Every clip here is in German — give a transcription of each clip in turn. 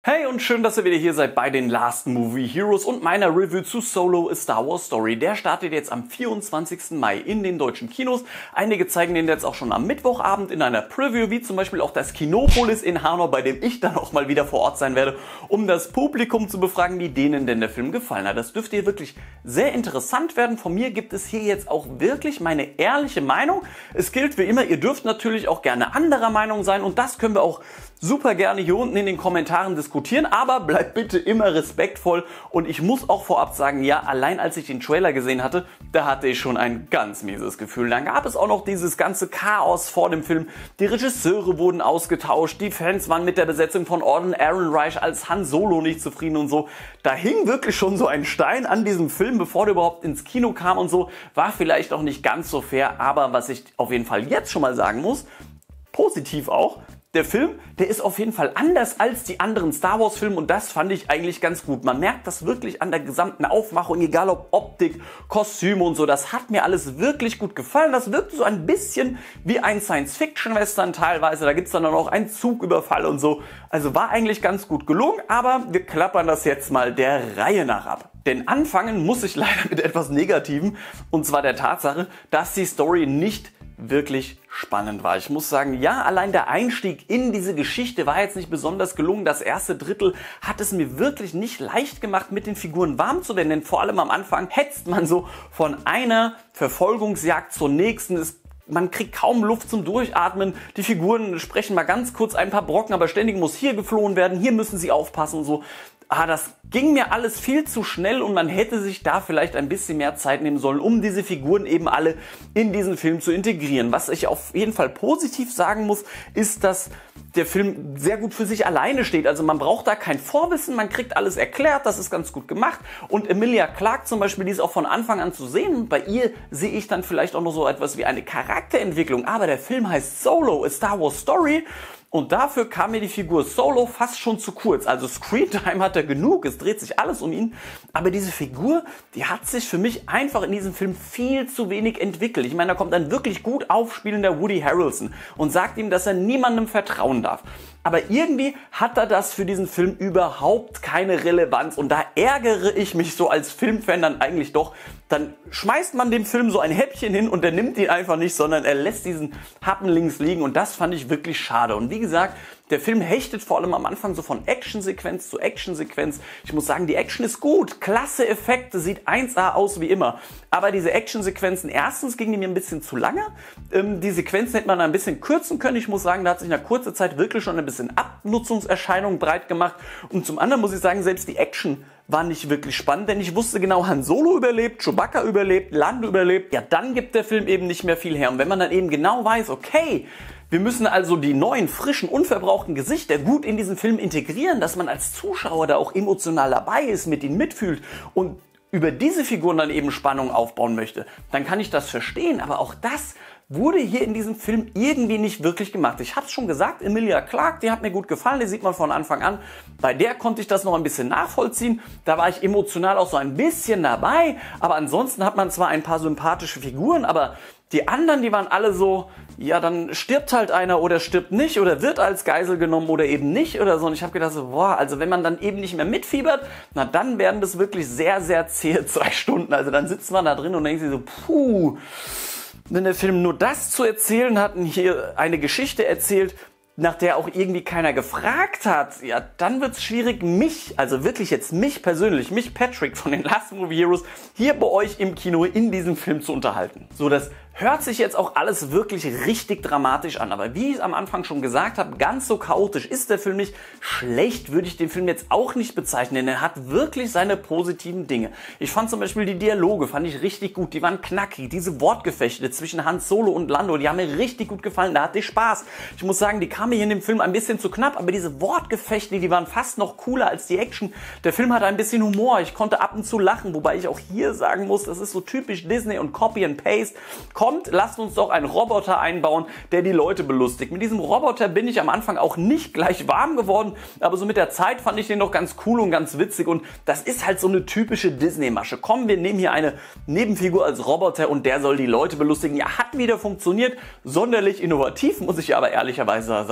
Hey und schön, dass ihr wieder hier seid bei den Last Movie Heroes und meiner Review zu Solo: A Star Wars Story. Der startet jetzt am 24. Mai in den deutschen Kinos. Einige zeigen den jetzt auch schon am Mittwochabend in einer Preview, wie zum Beispiel auch das Kinopolis in Hanau, bei dem ich dann auch mal wieder vor Ort sein werde, um das Publikum zu befragen, wie denen denn der Film gefallen hat. Das dürfte hier wirklich sehr interessant werden. Von mir gibt es hier jetzt auch wirklich meine ehrliche Meinung. Es gilt wie immer, ihr dürft natürlich auch gerne anderer Meinung sein und das können wir auch super gerne hier unten in den Kommentaren diskutieren, aber bleibt bitte immer respektvoll und ich muss auch vorab sagen, ja, allein als ich den Trailer gesehen hatte, da hatte ich schon ein ganz mieses Gefühl. Dann gab es auch noch dieses ganze Chaos vor dem Film, die Regisseure wurden ausgetauscht, die Fans waren mit der Besetzung von Alden Ehrenreich als Han Solo nicht zufrieden und so. Da hing wirklich schon so ein Stein an diesem Film, bevor der überhaupt ins Kino kam und so, war vielleicht auch nicht ganz so fair, aber was ich auf jeden Fall jetzt schon mal sagen muss, positiv auch, der Film, der ist auf jeden Fall anders als die anderen Star Wars Filme und das fand ich eigentlich ganz gut. Man merkt das wirklich an der gesamten Aufmachung, egal ob Optik, Kostüme und so, das hat mir alles wirklich gut gefallen. Das wirkt so ein bisschen wie ein Science-Fiction-Western teilweise, da gibt es dann auch noch einen Zugüberfall und so. Also war eigentlich ganz gut gelungen, aber wir klappern das jetzt mal der Reihe nach ab. Denn anfangen muss ich leider mit etwas Negativem und zwar der Tatsache, dass die Story nicht wirklich spannend war. Ich muss sagen, ja, allein der Einstieg in diese Geschichte war jetzt nicht besonders gelungen. Das erste Drittel hat es mir wirklich nicht leicht gemacht, mit den Figuren warm zu werden, denn vor allem am Anfang hetzt man so von einer Verfolgungsjagd zur nächsten. Man kriegt kaum Luft zum Durchatmen. Die Figuren sprechen mal ganz kurz ein paar Brocken, aber ständig muss hier geflohen werden, hier müssen sie aufpassen und so. Das ging mir alles viel zu schnell und man hätte sich da vielleicht ein bisschen mehr Zeit nehmen sollen, um diese Figuren eben alle in diesen Film zu integrieren. Was ich auf jeden Fall positiv sagen muss, ist, dass der Film sehr gut für sich alleine steht. Also man braucht da kein Vorwissen, man kriegt alles erklärt, das ist ganz gut gemacht. Und Emilia Clarke zum Beispiel, die ist auch von Anfang an zu sehen. Und bei ihr sehe ich dann vielleicht auch noch so etwas wie eine Charakterentwicklung. Aber der Film heißt Solo: A Star Wars Story. Und dafür kam mir die Figur Solo fast schon zu kurz. Also Screentime hat er genug, es dreht sich alles um ihn. Aber diese Figur, die hat sich für mich einfach in diesem Film viel zu wenig entwickelt. Ich meine, da kommt ein wirklich gut aufspielender Woody Harrelson und sagt ihm, dass er niemandem vertrauen darf. Aber irgendwie hat er das für diesen Film überhaupt keine Relevanz und da ärgere ich mich so als Filmfan dann eigentlich doch. Dann schmeißt man dem Film so ein Häppchen hin und er nimmt ihn einfach nicht, sondern er lässt diesen Happen links liegen und das fand ich wirklich schade. Und wie gesagt, der Film hechtet vor allem am Anfang so von Actionsequenz zu Actionsequenz. Ich muss sagen, die Action ist gut, klasse Effekte, sieht 1A aus wie immer. Aber diese Actionsequenzen, erstens gingen die mir ein bisschen zu lange. Die Sequenzen hätte man ein bisschen kürzen können. Ich muss sagen, da hat sich nach kurzer Zeit wirklich schon ein bisschen Abnutzungserscheinung breit gemacht. Und zum anderen muss ich sagen, selbst die Action war nicht wirklich spannend, denn ich wusste genau, Han Solo überlebt, Chewbacca überlebt, Lando überlebt. Ja, dann gibt der Film eben nicht mehr viel her. Und wenn man dann eben genau weiß, okay, wir müssen also die neuen, frischen, unverbrauchten Gesichter gut in diesen Film integrieren, dass man als Zuschauer da auch emotional dabei ist, mit ihnen mitfühlt und über diese Figuren dann eben Spannung aufbauen möchte, dann kann ich das verstehen. Aber auch das wurde hier in diesem Film irgendwie nicht wirklich gemacht. Ich habe es schon gesagt, Emilia Clarke, die hat mir gut gefallen, die sieht man von Anfang an. Bei der konnte ich das noch ein bisschen nachvollziehen. Da war ich emotional auch so ein bisschen dabei. Aber ansonsten hat man zwar ein paar sympathische Figuren, aber die anderen, die waren alle so, ja, dann stirbt halt einer oder stirbt nicht oder wird als Geisel genommen oder eben nicht oder so. Und ich habe gedacht, so, boah, also wenn man dann eben nicht mehr mitfiebert, na dann werden das wirklich sehr, sehr zähe 2 Stunden. Also dann sitzt man da drin und denkt sich so, puh. Wenn der Film nur das zu erzählen hat und hier eine Geschichte erzählt, nach der auch irgendwie keiner gefragt hat, ja, dann wird's schwierig, also wirklich jetzt mich persönlich, mich Patrick von den Last Movie Heroes, hier bei euch im Kino in diesem Film zu unterhalten. So, das hört sich jetzt auch alles wirklich richtig dramatisch an, aber wie ich es am Anfang schon gesagt habe, ganz so chaotisch ist der Film nicht. Schlecht würde ich den Film jetzt auch nicht bezeichnen, denn er hat wirklich seine positiven Dinge. Ich fand zum Beispiel die Dialoge, fand ich richtig gut, die waren knackig, diese Wortgefechte zwischen Han Solo und Lando, die haben mir richtig gut gefallen, da hatte ich Spaß. Ich muss sagen, die kamen mir hier in dem Film ein bisschen zu knapp, aber diese Wortgefechte, die waren fast noch cooler als die Action. Der Film hatte ein bisschen Humor, ich konnte ab und zu lachen, wobei ich auch hier sagen muss, das ist so typisch Disney und Copy and Paste. Kommt, lasst uns doch einen Roboter einbauen, der die Leute belustigt. Mit diesem Roboter bin ich am Anfang auch nicht gleich warm geworden, aber so mit der Zeit fand ich den doch ganz cool und ganz witzig und das ist halt so eine typische Disney-Masche. Komm, wir nehmen hier eine Nebenfigur als Roboter und der soll die Leute belustigen. Ja, hat wieder funktioniert, sonderlich innovativ, muss ich aber ehrlicherweise sagen.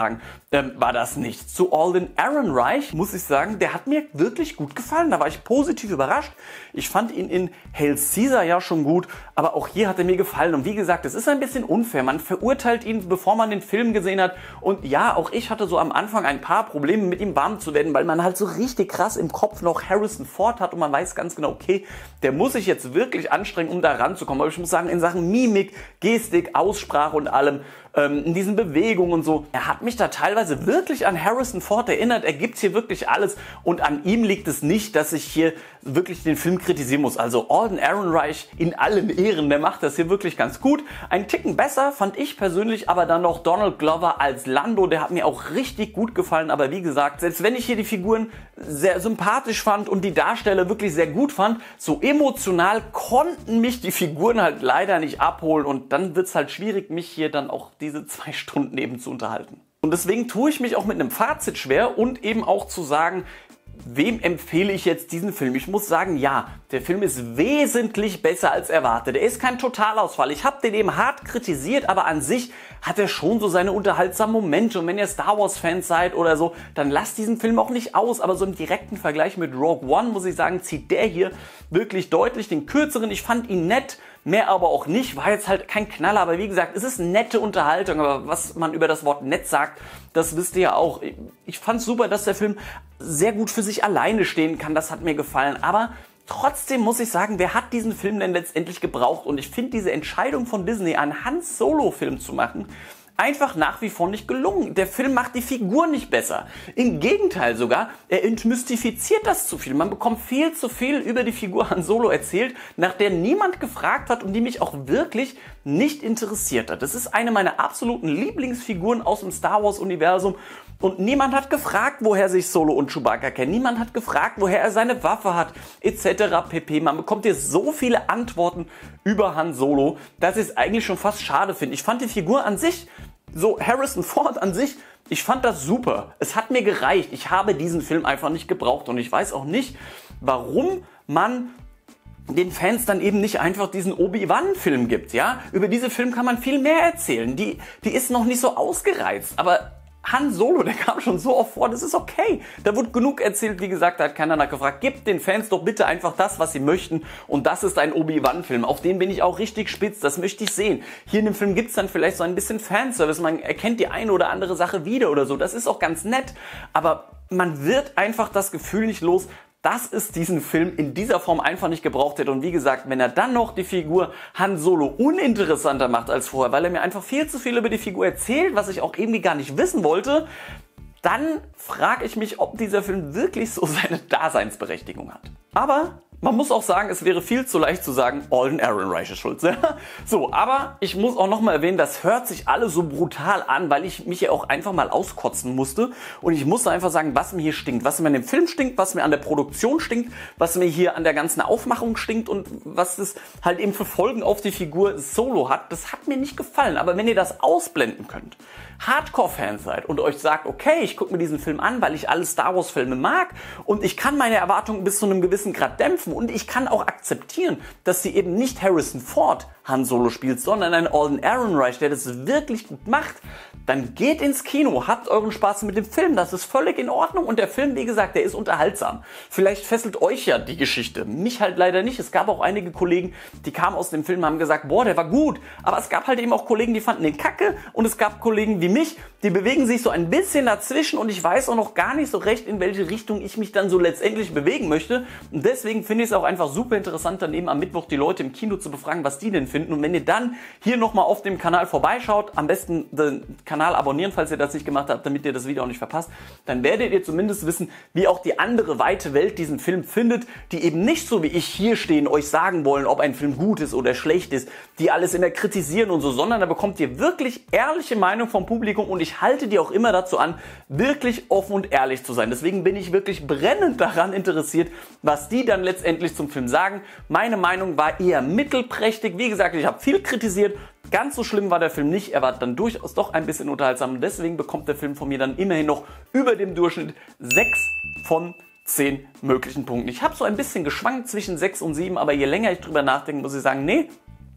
sagen, war das nichts. Zu Alden Ehrenreich muss ich sagen, der hat mir wirklich gut gefallen. Da war ich positiv überrascht. Ich fand ihn in Hail Caesar ja schon gut, aber auch hier hat er mir gefallen. Und wie gesagt, es ist ein bisschen unfair. Man verurteilt ihn, bevor man den Film gesehen hat. Und ja, auch ich hatte so am Anfang ein paar Probleme, mit ihm warm zu werden, weil man halt so richtig krass im Kopf noch Harrison Ford hat und man weiß ganz genau, okay, der muss sich jetzt wirklich anstrengen, um da ranzukommen. Aber ich muss sagen, in Sachen Mimik, Gestik, Aussprache und allem, in diesen Bewegungen und so, er hat mich da teilweise wirklich an Harrison Ford erinnert. Er gibt hier wirklich alles und an ihm liegt es nicht, dass ich hier wirklich den Film kritisieren muss. Also Alden Ehrenreich in allen Ehren, der macht das hier wirklich ganz gut. Ein Ticken besser fand ich persönlich aber dann noch Donald Glover als Lando, der hat mir auch richtig gut gefallen, aber wie gesagt, selbst wenn ich hier die Figuren sehr sympathisch fand und die Darsteller wirklich sehr gut fand, so emotional konnten mich die Figuren halt leider nicht abholen und dann wird es halt schwierig, mich hier dann auch diese 2 Stunden eben zu unterhalten. Und deswegen tue ich mich auch mit einem Fazit schwer und eben auch zu sagen, wem empfehle ich jetzt diesen Film? Ich muss sagen, ja, der Film ist wesentlich besser als erwartet. Er ist kein Totalausfall. Ich habe den eben hart kritisiert, aber an sich hat er schon so seine unterhaltsamen Momente. Und wenn ihr Star Wars Fans seid oder so, dann lasst diesen Film auch nicht aus. Aber so im direkten Vergleich mit Rogue One, muss ich sagen, zieht der hier wirklich deutlich den kürzeren. Ich fand ihn nett, mehr aber auch nicht. War jetzt halt kein Knaller, aber wie gesagt, es ist nette Unterhaltung. Aber was man über das Wort nett sagt, das wisst ihr ja auch. Ich fand es super, dass der Film sehr gut für sich alleine stehen kann. Das hat mir gefallen. Aber trotzdem muss ich sagen, wer hat diesen Film denn letztendlich gebraucht? Und ich finde diese Entscheidung von Disney, einen Han-Solo-Film zu machen, einfach nach wie vor nicht gelungen. Der Film macht die Figur nicht besser. Im Gegenteil sogar, er entmystifiziert das zu viel. Man bekommt viel zu viel über die Figur Han Solo erzählt, nach der niemand gefragt hat und die mich auch wirklich nicht interessiert hat. Das ist eine meiner absoluten Lieblingsfiguren aus dem Star Wars Universum und niemand hat gefragt, woher sich Solo und Chewbacca kennen. Niemand hat gefragt, woher er seine Waffe hat, etc. pp. Man bekommt hier so viele Antworten über Han Solo, dass ich es eigentlich schon fast schade finde. Ich fand die Figur an sich, so Harrison Ford an sich, ich fand das super. Es hat mir gereicht. Ich habe diesen Film einfach nicht gebraucht und ich weiß auch nicht, warum man den Fans dann eben nicht einfach diesen Obi-Wan-Film gibt, ja? Über diese Film kann man viel mehr erzählen. Die ist noch nicht so ausgereizt, aber Han Solo, der kam schon so oft vor, das ist okay. Da wurde genug erzählt, wie gesagt, da hat keiner nachgefragt. Gebt den Fans doch bitte einfach das, was sie möchten. Und das ist ein Obi-Wan-Film. Auf den bin ich auch richtig spitz, das möchte ich sehen. Hier in dem Film gibt's dann vielleicht so ein bisschen Fanservice. Man erkennt die eine oder andere Sache wieder oder so. Das ist auch ganz nett. Aber man wird einfach das Gefühl nicht los, dass es diesen Film in dieser Form einfach nicht gebraucht hätte. Und wie gesagt, wenn er dann noch die Figur Han Solo uninteressanter macht als vorher, weil er mir einfach viel zu viel über die Figur erzählt, was ich auch irgendwie gar nicht wissen wollte, dann frage ich mich, ob dieser Film wirklich so seine Daseinsberechtigung hat. Aber man muss auch sagen, es wäre viel zu leicht zu sagen, Alden Ehrenreich ist schuld. So, aber ich muss auch nochmal erwähnen, das hört sich alles so brutal an, weil ich mich ja auch einfach mal auskotzen musste. Und ich musste einfach sagen, was mir hier stinkt. Was mir an dem Film stinkt, was mir an der Produktion stinkt, was mir hier an der ganzen Aufmachung stinkt und was es halt eben für Folgen auf die Figur Solo hat, das hat mir nicht gefallen. Aber wenn ihr das ausblenden könnt, Hardcore-Fans seid und euch sagt, okay, ich gucke mir diesen Film an, weil ich alle Star Wars-Filme mag und ich kann meine Erwartungen bis zu einem gewissen Grad dämpfen und ich kann auch akzeptieren, dass sie eben nicht Harrison Ford Han Solo spielt, sondern einen Alden Ehrenreich, der das wirklich gut macht, dann geht ins Kino, habt euren Spaß mit dem Film, das ist völlig in Ordnung und der Film, wie gesagt, der ist unterhaltsam. Vielleicht fesselt euch ja die Geschichte, mich halt leider nicht. Es gab auch einige Kollegen, die kamen aus dem Film und haben gesagt, boah, der war gut, aber es gab halt eben auch Kollegen, die fanden den kacke und es gab Kollegen wie mich, die bewegen sich so ein bisschen dazwischen und ich weiß auch noch gar nicht so recht, in welche Richtung ich mich dann so letztendlich bewegen möchte und deswegen finde ich es auch einfach super interessant, dann eben am Mittwoch die Leute im Kino zu befragen, was die denn finden und wenn ihr dann hier nochmal auf dem Kanal vorbeischaut, am besten den Kanal abonnieren, falls ihr das nicht gemacht habt, damit ihr das Video auch nicht verpasst, dann werdet ihr zumindest wissen, wie auch die andere weite Welt diesen Film findet, die eben nicht so wie ich hier stehen, euch sagen wollen, ob ein Film gut ist oder schlecht ist, die alles immer kritisieren und so, sondern da bekommt ihr wirklich ehrliche Meinung vom Publikum und ich halte die auch immer dazu an, wirklich offen und ehrlich zu sein. Deswegen bin ich wirklich brennend daran interessiert, was die dann letztendlich zum Film sagen. Meine Meinung war eher mittelprächtig. Wie gesagt, ich habe viel kritisiert. Ganz so schlimm war der Film nicht. Er war dann durchaus doch ein bisschen unterhaltsam. Und deswegen bekommt der Film von mir dann immerhin noch über dem Durchschnitt 6 von 10 möglichen Punkten. Ich habe so ein bisschen geschwankt zwischen 6 und 7, aber je länger ich drüber nachdenke, muss ich sagen, nee,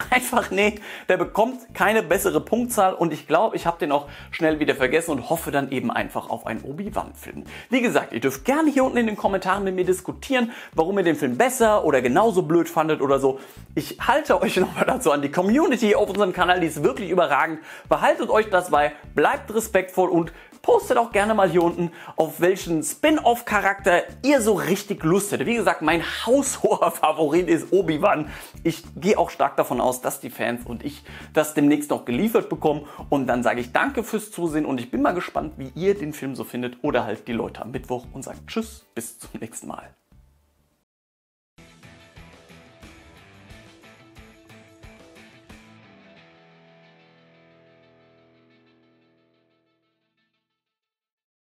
einfach, nee, der bekommt keine bessere Punktzahl und ich glaube, ich habe den auch schnell wieder vergessen und hoffe dann eben einfach auf einen Obi-Wan-Film. Wie gesagt, ihr dürft gerne hier unten in den Kommentaren mit mir diskutieren, warum ihr den Film besser oder genauso blöd fandet oder so. Ich halte euch nochmal dazu an. Die Community auf unserem Kanal, die ist wirklich überragend. Behaltet euch das bei, bleibt respektvoll und postet auch gerne mal hier unten, auf welchen Spin-off-Charakter ihr so richtig Lust hättet. Wie gesagt, mein haushoher Favorit ist Obi-Wan. Ich gehe auch stark davon aus, dass die Fans und ich das demnächst noch geliefert bekommen. Und dann sage ich danke fürs Zusehen und ich bin mal gespannt, wie ihr den Film so findet. Oder halt die Leute am Mittwoch und sage tschüss, bis zum nächsten Mal.